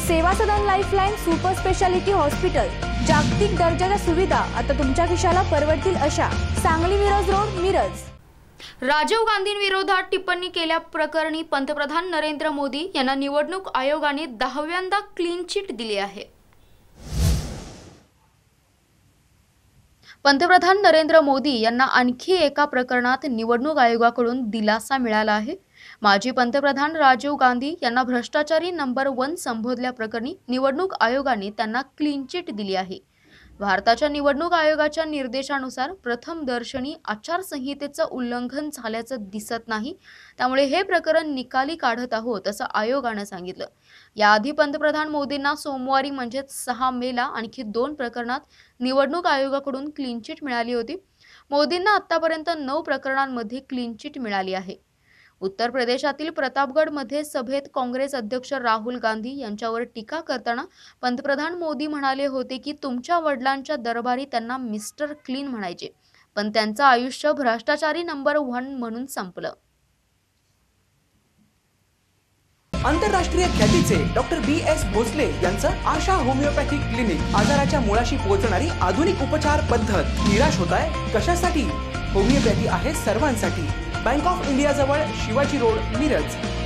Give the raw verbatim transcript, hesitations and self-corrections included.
सेवा Sadan lifeline super speciality hospital, जागतिक दर्जाच्या सुविधा आता तुमच्या खिशाला परवडतील अशा। सांगली मिरज रोड, मिरज। राजीव गांधींविरोधात टिप्पणी केल्या प्रकरणी पंतप्रधान नरेंद्र मोदी यांना निवडणूक आयोगाने दहाव्यांदा क्लीन चिट दिली आहे। पंतप्रधान नरेंद्र मोदी यांना आणखी एका प्रकरणात निवडणूक आयोगाकडून दिलासा मिळाला आहे। माजी पंतप्रधान राजीव गांधी यांना भ्रष्टाचारी नंबर वन संबोधल्याप्रकरणी निवडणूक आयोगाने त्यांना क्लीन चिट दिली आहे। भारताच्या निवडणूक आयोगाच्या निर्देशानुसार प्रथम दर्शनी आचारसंहितेचं उल्लंघन झाल्याचं दिसत नाही, त्यामुळे हे प्रकरण निकाली काढत आहोत असं आयोगाने सांगितलं। याआधी पंतप्रधान मोदींना सोमवारी म्हणजे सहा मेला आणखी दोन प्रकरणात निवडणूक आयोगाकडून क्लीन चिट मिळाली होती। मोदींना आतापर्यंत नऊ प्रकरणांमध्ये क्लीन चिट मिळाली आहे। उत्तर प्रदेशातील प्रतापगडमध्ये सभेत काँग्रेस अध्यक्ष राहुल गांधी यांच्यावर टीका करताना पंतप्रधान मोदी म्हणाले होते की तुमच्या वडिलांच्या दरबारी त्यांना मिस्टर क्लीन म्हणायचे, पण त्यांचं आयुष्य भ्रष्टाचारी नंबर वन म्हणून संपलं। आंतरराष्ट्रीय ख्यातीचे डॉक्टर बी एस भोसले यांचं आशा होमिओपॅथिक क्लिनिक, आजाराच्या मुळाशी पोहोचणारी आधुनिक उपचार पद्धत। निराश होताय कशासाठी? होमिओपॅथी आहे सर्वांसाठी। बँक ऑफ इंडिया जवळ शिवाजी रोड, मिरज।